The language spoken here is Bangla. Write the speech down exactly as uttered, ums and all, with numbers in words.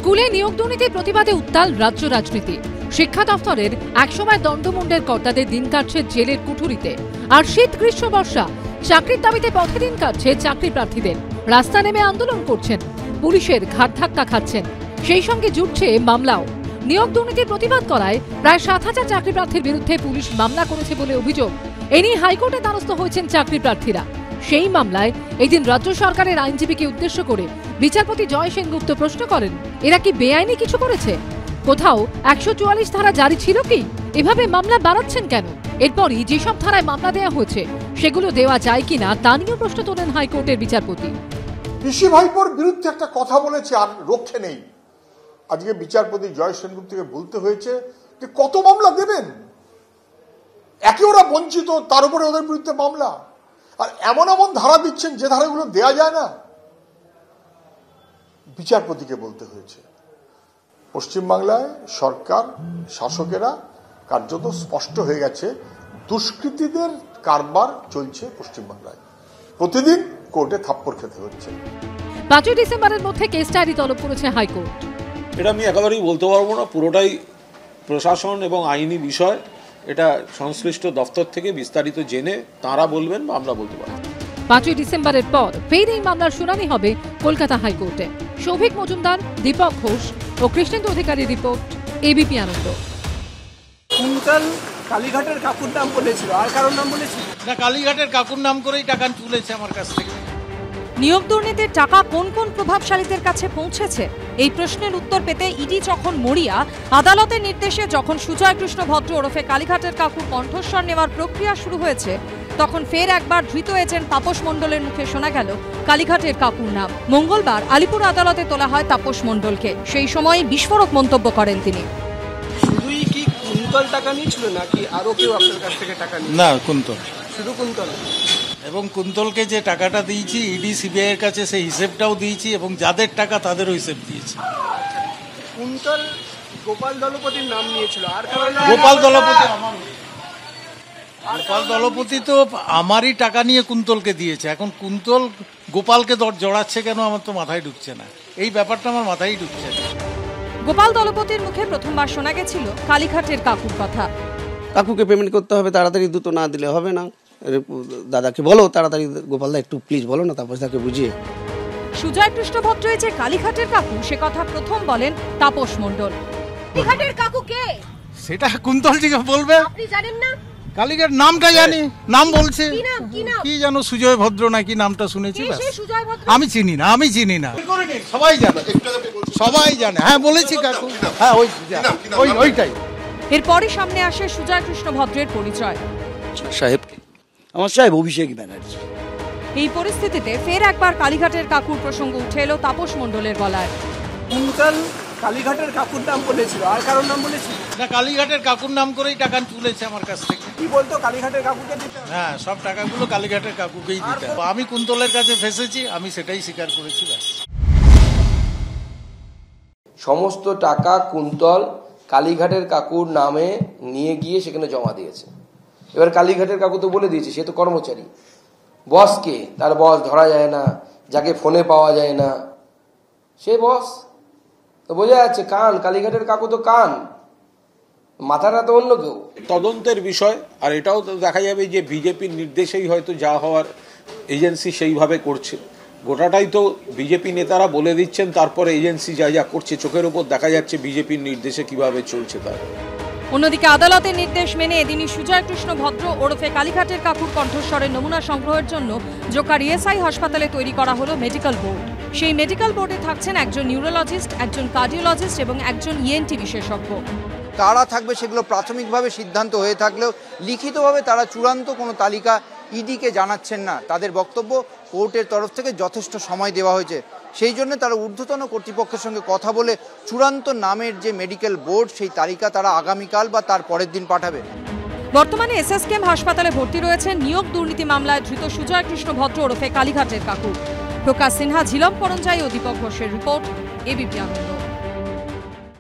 স্কুলে নিয়োগ দুর্নীতির প্রতিবাদে উত্তাল রাজ্য রাজনীতি। শিক্ষা দফতরের একসময় দণ্ডমুণ্ডের কর্তাদের দিন কাটছে জেলের কুঠুরিতে। আর শীত গ্রীষ্ম বর্ষা চাকরির দাবিতে পথে দিন কাটছে চাকরি প্রার্থীদের। রাস্তা নেমে আন্দোলন করছেন, পুলিশের ঘাট ধাক্কা খাচ্ছেন, সেই সঙ্গে জুটছে মামলাও। নিয়োগ দুর্নীতির প্রতিবাদ করায় প্রায় সাত হাজার চাকরি প্রার্থীর বিরুদ্ধে পুলিশ মামলা করেছে বলে অভিযোগ। এ নিয়ে হাইকোর্টে দ্বারস্থ হয়েছেন চাকরি প্রার্থীরা। সেই মামলায় এদিন রাজ্য সরকারের আইনজীবীকে উদ্দেশ্য করে বিচারপতি জয় সেনগুপ্ত প্রশ্ন করেন, এরা কি বেআইনি কিছু করেছে? কোথাও একশো চুয়াল্লিশ ধারা জারি ছিল কি? এভাবে মামলা বাড়াচ্ছেন কেন? এরপরই যেসব ধারায় মামলা দেওয়া হয়েছে সেগুলো দেওয়া যায় কিনা তা নিয়েও প্রশ্ন তোলেন হাইকোর্টের বিচারপতি। পিসি ভাইপোর বিরুদ্ধে একটা কথা বলেছে, আর রক্ষে নেই। আজকে বিচারপতি জয় সেনগুপ্তকে বলতে হয়েছে যে কত মামলা দেবেন, একে ওরা বঞ্চিত, তার উপরে ওদের বিরুদ্ধে মামলা, আর এমন এমন ধারা দিচ্ছেন যে ধারাগুলো দেয়া যায় না। বিচারপতিকে বলতে হয়েছে। পশ্চিমবাংলায় সরকার শাসকেরা কার্যত স্পষ্ট হয়ে গেছে, দুষ্কৃতীদের কারবার চলছে পশ্চিমবাংলায়। প্রতিদিন কোর্টে থাপ্পড় খেতে হচ্ছে। পাঁচই ডিসেম্বরের মধ্যে কেস ডায়েরি তলব করেছে হাইকোর্ট। এটা আমি একেবারেই বলতে পারবো না, পুরোটাই প্রশাসন এবং আইনি বিষয়। এটা সংশ্লিষ্ট দপ্তর থেকে বিস্তারিত জেনে তারা বলবেন বা আমরা বলতে পারবো। পাঁচই ডিসেম্বরের পর ফের এই মামলার শুনানি হবে কলকাতা হাইকোর্টে। সৌভিক মজুমদার, দীপক ঘোষ ও কৃষ্ণেন্দু অধিকারীর রিপোর্ট, এবিপি আনন্দ। কুন্তল কালীঘাটের কাকুর নাম বলেছিল, আর কারোর নাম বলেছিল না, কালীঘাটের কাকুর নাম করেই টাকা তুলেছে আমার কাছ থেকে। নিয়োগ দুর্নীতির টাকা কোন কোন প্রভাবশালীদের কাছে পৌঁছেছে, এই প্রশ্নের উত্তর পেতে ইডি যখন মরিয়া, আদালতের নির্দেশে যখন সুজয় কৃষ্ণ ভদ্র ওরফে কালীঘাটের কাকুর কণ্ঠস্বর নেওয়ার প্রক্রিয়া শুরু হয়েছে, তখন ফের একবার ধৃত এজেন্ট তাপস মণ্ডলের মুখে শোনা গেল কালীঘাটের কাকুর নাম। মঙ্গলবার আলিপুর আদালতে তোলা হয় তাপস মণ্ডলকে। সেই সময় বিস্ফোরক মন্তব্য করেন তিনি। শুধুই কি কুন্তল টাকা নিয়েছিল নাকি আরো কেউ আপনার কাছ থেকে টাকা নিয়েছিল? না, কুন্তল, শুধু কুন্তল। এবং কুন্তলকে যে টাকাটা দিয়েছি ইডি সিবিআই এর কাছে সেই হিসেবটাও দিয়েছি, এবং যাদের টাকা তাদেরও হিসেব দিয়েছি। কুন্তল গোপাল দলপতির নাম নিয়েছিল, আর গোপাল দলপতি আমার গোপাল দলপতি তো আমারই টাকা নিয়ে কুন্তলকে দিয়েছে। এখন কুন্তল গোপালকে জড়াচ্ছে কেন আমার তো মাথায় ঢুকছে না, এই ব্যাপারটা আমার মাথায় ঢুকছে না। গোপাল দলপতির মুখে প্রথমবার শোনা গেছিল কালীঘাটের কাকুর কথা। কাকুকে পেমেন্ট করতে হবে, তাড়াতাড়ি দ্রুত না দিলে হবে না। দাদাকে বলো তাড়াতাড়ি, গোপালদা একটু প্লিজ বলো না, তারপর তাকে বুঝিয়ে। সুজয় কৃষ্ণ ভদ্র যে কালীঘাটের কাকু সে কথা প্রথম বলেন তাপস মণ্ডল। কালীঘাটের কাকু কে সেটা কুন্তলজিকে বলবে। আপনি জানেন না? কালীঘাট নামটা জানি, নাম বলছে কি নাম? কি নাম? কি জানো, সুজয় ভদ্র নাকি নামটা শুনেছি। কে সেই সুজয় ভদ্র? আমি চিনি না, আমি চিনি না। সবাই জানে, সবাই জানে। হ্যাঁ বলেছি কাকু, হ্যাঁ ওই ওই ওইটাই। এরপরই সামনে আসে সুজয় কৃষ্ণ ভদ্রের পরিচয়। সাহেব, আমার সাহেব অভিষেক ব্যানার্জি। এই পরিস্থিতিতে ফের একবার কালীঘাটের কাকুর প্রসঙ্গ উঠে এলো তাপস মণ্ডলের গলায়। কুন্তল কালীঘাটের কাকুর নাম বলেছিল, আর কারোর নাম বলেছিল না, কালীঘাটের কাকুর নাম করেই টাকা তুলেছে আমার কাছ থেকে। কি বলতো কালীঘাটের কাকুকে দিতে? হ্যাঁ, সব টাকাগুলো কালীঘাটের কাকুকেই দিতে। আমি কুন্তলের কাছে ফেসেছি, আমি সেটাই স্বীকার করেছি। সমস্ত টাকা কুন্তল কালীঘাটের কাকুর নামে নিয়ে গিয়ে সেখানে জমা দিয়েছে। এবার কালীঘাটের কাকু তো বলে দিয়েছে সে তো কর্মচারী, বস কে, তার বস ধরা যায় না, যাকে ফোনে পাওয়া যায় না সে বস। তো বোঝা যাচ্ছে কান, কালীঘাটের কাকু তো কান, মাথাটা তো অন্য কেউ। তদন্তের বিষয়, আর এটাও তো দেখা যাবে যে বিজেপির নির্দেশেই হয়তো যা হওয়ার এজেন্সি সেইভাবে করছে। গোটাটাই তো বিজেপি নেতারা বলে দিচ্ছেন, তারপরে এজেন্সি যা যা করছে চোখের উপর দেখা যাচ্ছে বিজেপির নির্দেশে কিভাবে চলছে তার। অন্যদিকে আদালতের নির্দেশ মেনে এদিনই সুজয় কৃষ্ণ ভদ্র ওরফে কালীঘাটের কাকুর কণ্ঠস্বরের নমুনা সংগ্রহের জন্য জোকার ইএসআই হাসপাতালে তৈরি করা হলো মেডিকেল বোর্ড। সেই মেডিকেল বোর্ডে থাকছেন একজন নিউরোলজিস্ট, একজন কার্ডিওলজিস্ট এবং একজন ইএনটি বিশেষজ্ঞ। কারা থাকবে সেগুলো প্রাথমিকভাবে সিদ্ধান্ত হয়ে থাকলেও লিখিতভাবে তারা চূড়ান্ত কোনো তালিকা ইডিকে জানাচ্ছেন না। তাদের বক্তব্য কোর্টের তরফ থেকে যথেষ্ট সময় দেওয়া হয়েছে, সেই জন্য তারা ঊর্ধ্বতন কর্তৃপক্ষের সঙ্গে কথা বলে চূড়ান্ত নামের যে মেডিকেল বোর্ড সেই তালিকা তারা আগামীকাল বা তার পরের দিন পাঠাবে। বর্তমানে এসএসকেএম হাসপাতালে ভর্তি রয়েছেন নিয়োগ দুর্নীতি মামলায় ধৃত সুজয় কৃষ্ণ ভদ্র ওরফে কালীঘাটের কাকু। প্রকাশ সিনহা, ঝিলম করঞ্জাই ও দীপক ঘোষের রিপোর্ট, এবিপি আনন্দ।